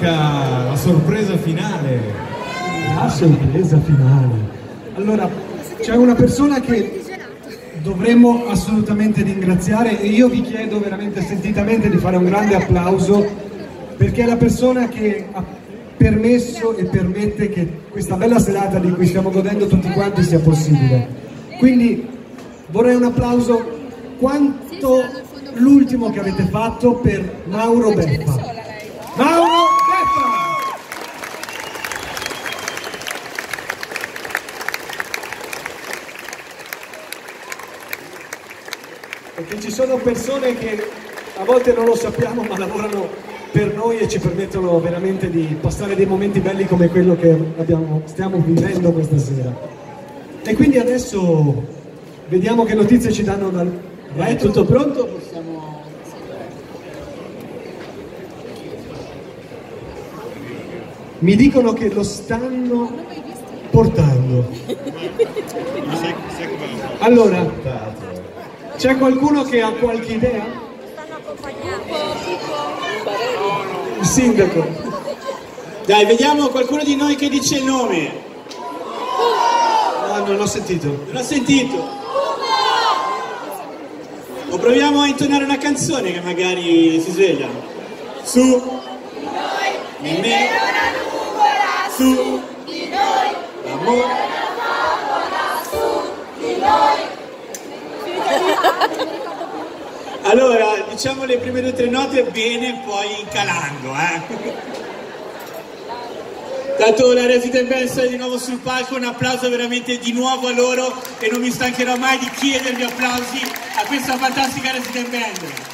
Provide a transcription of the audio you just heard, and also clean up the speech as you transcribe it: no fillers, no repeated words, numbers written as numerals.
manca la sorpresa finale. La sorpresa finale. Allora, c'è una persona che dovremmo assolutamente ringraziare e io vi chiedo veramente sentitamente di fare un grande applauso, perché è la persona che ha permesso e permette che questa bella serata di cui stiamo godendo tutti quanti sia possibile. Quindi vorrei un applauso quanto l'ultimo che avete fatto per Mauro Beffa. Mauro Beffa! Perché ci sono persone che a volte non lo sappiamo ma lavorano per noi e ci permettono veramente di passare dei momenti belli come quello che stiamo vivendo questa sera. E quindi adesso vediamo che notizie ci danno dal retro. È tutto pronto? Possiamo... Mi dicono che lo stanno portando. Allora, c'è qualcuno che ha qualche idea? Il sindaco. Dai, vediamo qualcuno di noi che dice il nome. No, non l'ho sentito. Non ho sentito. O proviamo a intonare una canzone che magari si sveglia. Su. Di me. Su. Di noi. L'amore. Allora, diciamo le prime 2 o 3 note bene, poi incalando, Tanto la Resident Band è di nuovo sul palco, un applauso veramente di nuovo a loro e non mi stancherò mai di chiedervi applausi a questa fantastica Resident Band.